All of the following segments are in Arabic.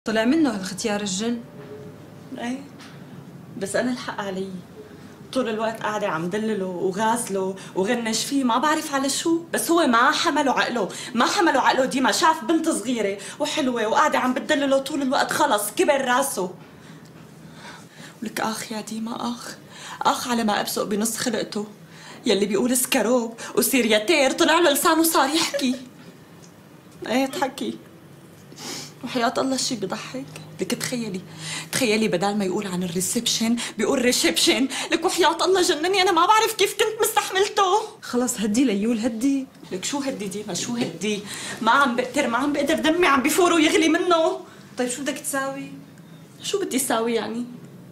طلع منه هالختيار الجن. ايه بس انا الحق علي، طول الوقت قاعدة عم دلله وغازله وغنش فيه، ما بعرف على شو، بس هو ما حمله عقله، ما حمله عقله. ديما شاف بنت صغيرة وحلوة وقاعدة عم بتدلله طول الوقت، خلص كبر راسه. ولك اخ يا ديما، اخ على ما ابصق بنص خلقته، يلي بيقول سكروب وسيرياتير طلع له لسانه صار يحكي. ايه تحكي، وحياة الله شي بضحك. لك تخيلي بدل ما يقول عن الريسبشن بيقول ريسبشن. لك وحياة الله جنني، انا ما بعرف كيف كنت مستحملته. خلص هدي ليول هدي. لك شو هدي ديما، شو هدي؟ ما عم بقدر دمي عم بفور ويغلي منه. طيب شو بدك تساوي؟ شو بدي ساوي يعني؟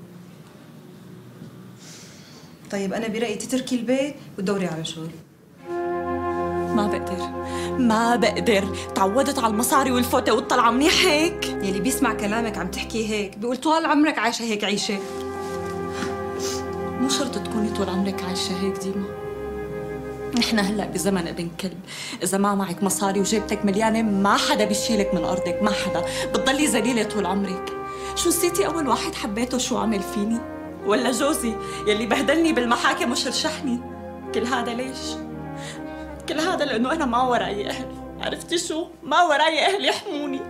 طيب انا برأيي تتركي البيت وتدوري على شغل. ما بقدر، تعودت على المصاري والفوتة والطلعة منيح هيك. يلي بيسمع كلامك عم تحكي هيك بيقول طول عمرك عايشة هيك عيشة. مو شرط تكوني طول عمرك عايشة هيك ديما. نحن هلا بزمن ابن كلب، إذا ما معك مصاري وجيبتك مليانة ما حدا بيشيلك من أرضك، ما حدا، بتضلي ذليلة طول عمرك. شو نسيتي أول واحد حبيته شو عمل فيني؟ ولا جوزي يلي بهدلني بالمحاكم وشرشحني؟ كل هذا ليش؟ كل هذا لأنه أنا ما وراي أهل. عرفتي شو؟ ما وراي أهل يحموني.